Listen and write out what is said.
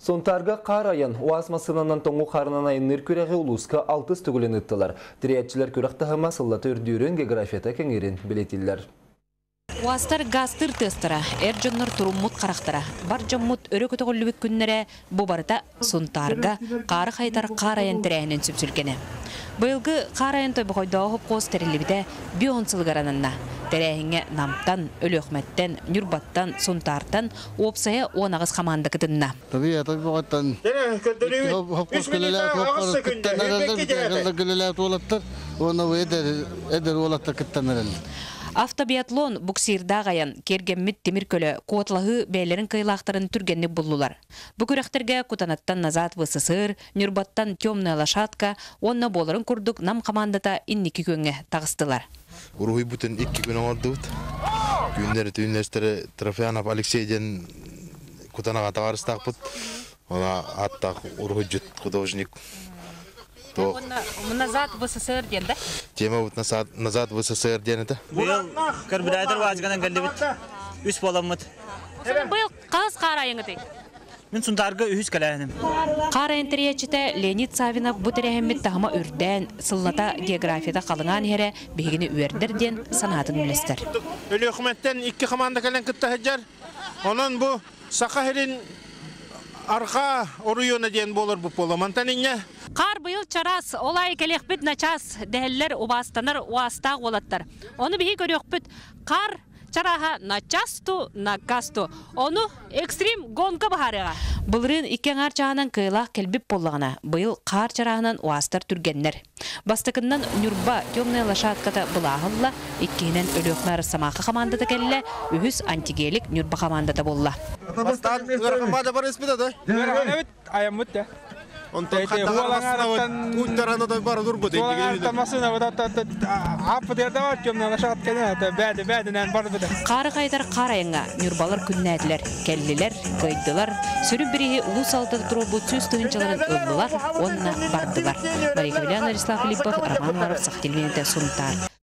Сонтарга қарайын, уаз масынанан тоңу қарынан айынныр көрәғі ұлысқа алтыз түгілін ұттылар. Тіриятчылар көріқті масыллаты үрдүйрен географията кеңерін білетілер. Уастар гастыр тестара, әржоннар туруммут қарақтара. Бар жаммут өрі көтіғілі күннері бұбарда Сонтарга қары қайтар қарайын тірәйінен сүпсілгені. Бұйылғы қарайын той бұқойдағы қос тәрелебіде бионсылғаранынна. Тәрәйінге намтан, өліқметтен, нүрбаттан, Сонтартан опсая онағыз қаманды кітінна. Автобиатлон буксирдағайын кергеммит темір көлі қуатлағы бәйлерін кайлақтарын түргенні бұллылар. Бүкіріқтерге кутанаттан назад высысыр, нүрбаттан темная лошадка, онна боларын күрдік нам командата инники көнге тағыстылар. Урухи бүтін 2 күн оңырдығыт. Күндері түйінлестері Трофеянов Алексейден кутанаға тағарыстақ бұд. Она аттақ урухи жүт художник. Назад в СССР ден, да? Тема вот назад в СССР ден это. Был карбюратор вазгана галдебит. Үс боламыт. Был қаз қарайыңы тей? Мен Сонтарга үс калайным. Қарайын тіриячіті Леонид Савинов бұтырәхіммет тағыма үрден, сыллата географияда қалыңан ере бейгіні үйердерден санатын үлестер. Өлі өкіметтен 2 команда кәлін күтті әджар. Оның бұл сақа херін арқа оруйона ден болыр бұл боламантаныңа. Қар бұйыл чарас, олай келекпіт начас, дәлілер убастанар уастақ олаттар. Оны бігі көрекпіт қар чараға начасту, накасту. Оны экстрим гонка бағарыға. Бұлырын икен арчағынан кыйлақ келбіп болығына. Бұйыл қар чарағынан уастар түргеннер. Бастықыннан нүрба темная лошадката бұлағылла, иккенен өліқмәрі самақы қамандата келілі, үхіс антигелік нүрба қамандата болла. Бастан ғырқымада бар еспеді, да? Аямыт, да? Он там хаттағарасына ұйттараны да бары дұрбы дейді. Тамасына апы дердавар көміне лашағат кәне, бәдінен бары бұды. Қары қайдар қарайыңа нүрбалар күннәділер, кәлілер, қойдылар, сүрі бірігі ұлыс алды тұру бұд сөз тұғынчаларын ұлдылар, онына бардылар. Мария Кавеляна, Рислав Филиппов, Роман Маров, Сақтелменеті, Сонтар.